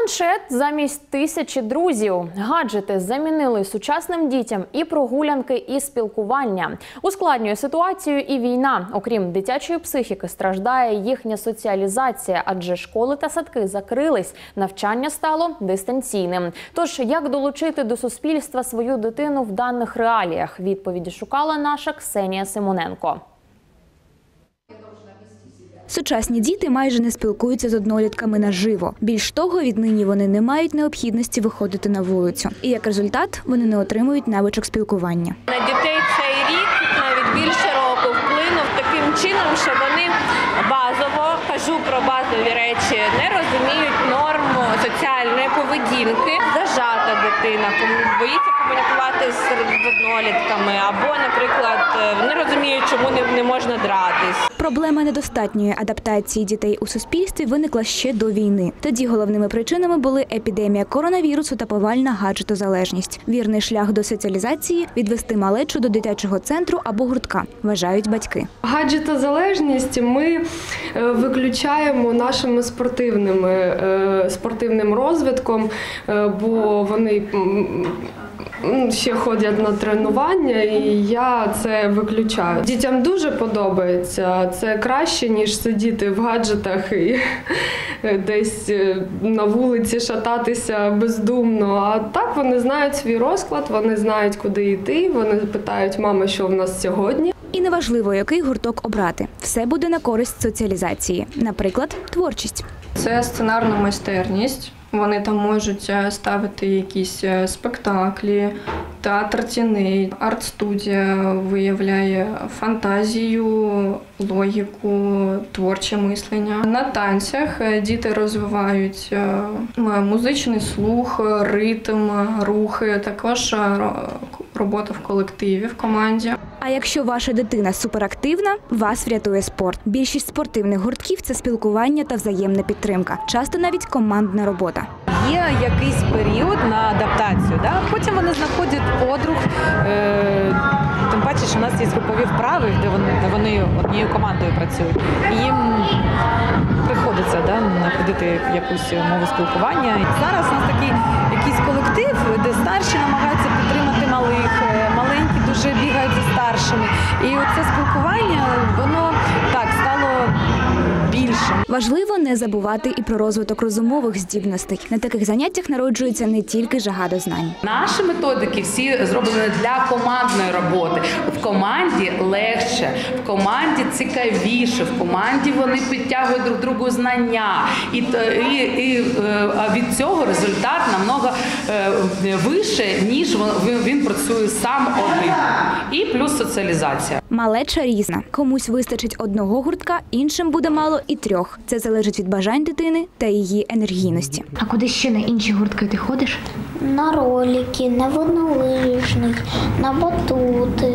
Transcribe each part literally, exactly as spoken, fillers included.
Планшет замість тисячі друзів. Гаджети замінили сучасним дітям і прогулянки, і спілкування. Ускладнює ситуацію і війна. Окрім дитячої психіки, страждає їхня соціалізація, адже школи та садки закрились, навчання стало дистанційним. Тож, як долучити до суспільства свою дитину в даних реаліях? Відповіді шукала наша Ксенія Симоненко. Сучасні діти майже не спілкуються з однолітками наживо. Більш того, віднині вони не мають необхідності виходити на вулицю. І як результат, вони не отримують навичок спілкування. На дітей цей рік, навіть більше року, вплинув таким чином, що вони базово, кажу про базові речі, не розуміють норм соціальної поведінки. Зажата дитина, боїться комунікувати з однолітками, або, наприклад, не розуміють, чому не, не можна дратись. Проблема недостатньої адаптації дітей у суспільстві виникла ще до війни. Тоді головними причинами були епідемія коронавірусу та повальна гаджетозалежність. Вірний шлях до соціалізації – відвести малечу до дитячого центру або гуртка, вважають батьки. Гаджетозалежність ми виключаємо нашими спортивними, спортивним розвитком, бо вони ще ходять на тренування, і я це виключаю. Дітям дуже подобається. Це краще, ніж сидіти в гаджетах і десь на вулиці шататися бездумно. А так вони знають свій розклад, вони знають, куди йти, вони питають: мама, що в нас сьогодні? І неважливо, який гурток обрати. Все буде на користь соціалізації. Наприклад, творчість. Це сценарна майстерність. Вони там можуть ставити якісь спектаклі, театр тіней. Арт-студія виявляє фантазію, логіку, творче мислення. На танцях діти розвивають музичний слух, ритм, рухи, також робота в колективі, в команді. А якщо ваша дитина суперактивна, вас врятує спорт. Більшість спортивних гуртків – це спілкування та взаємна підтримка. Часто навіть командна робота. Є якийсь період на адаптацію, да? Потім вони знаходять подруг, е- тим паче, що у нас є групові вправи, де вони, де вони однією командою працюють. І їм приходиться, да, знаходити якусь мову спілкування. Зараз у нас такий якийсь колектив, де старші намагаються підтримати малих, маленькі дуже бігають за старшими. І оце спілкування, воно так стало більшим. Важливо не забувати і про розвиток розумових здібностей. На таких заняттях народжується не тільки жага до знань. Наші методики всі зроблені для командної роботи. В команді легше, в команді цікавіше, в команді вони підтягують друг другу знання. І, і, і від цього результат намного вище, ніж він працює сам один. І плюс соціалізація. Малеча різна. Комусь вистачить одного гуртка, іншим буде мало і трьох. Це залежить від бажань дитини та її енергійності. А куди ще на інші гуртки ти ходиш? На ролики, на воднолижних, на батути,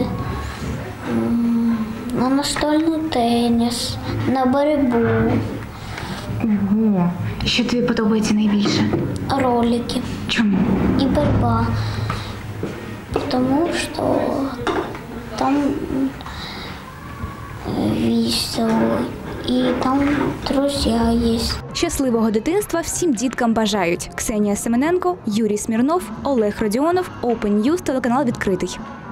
на настольний теніс, на боротьбу. Ого. Що тобі подобається найбільше? Ролики. Чому? І боротьба. Тому що там весело. І там друзі є. Щасливого дитинства всім діткам бажають. Ксенія Симоненко, Юрій Смірнов, Олег Родіонов, Open News, телеканал «Відкритий».